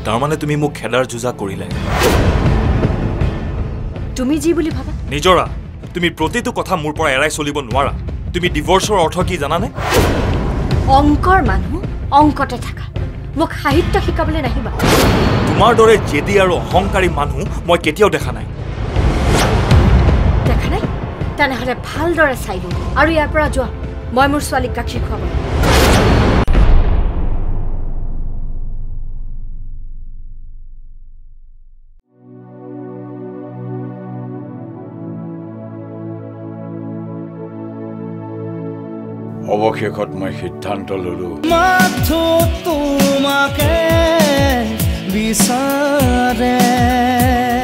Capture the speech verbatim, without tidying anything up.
তাৰমানে তুমি মোক খেদাৰ যুজা কৰিলে তুমি যি বুলি ভাবা নিজৰা তুমি প্ৰতিটো কথা মোৰ পৰা এৰাই চলিব নোৱাৰা তুমি ডিভোৰ্সৰ অৰ্থ কি জানানে অংকৰ মানুহ অংকতে থাকা মোক সাহিত্য শিকাবলৈ নাহিবা তোমাৰ দৰে জেদি আৰু অহংকাৰী মানুহ মই কেতিয়াও দেখা নাই দেখা নাই তেনেহলে ভালদৰে চাই দিওঁ আৰু ইয়াৰ পৰা যোৱা মই মোৰ ছোৱালীক গাখীৰ খুৱাব অৱশেষত মই সিদ্ধান্ত ললো মাথো তোমাকে বিচাৰে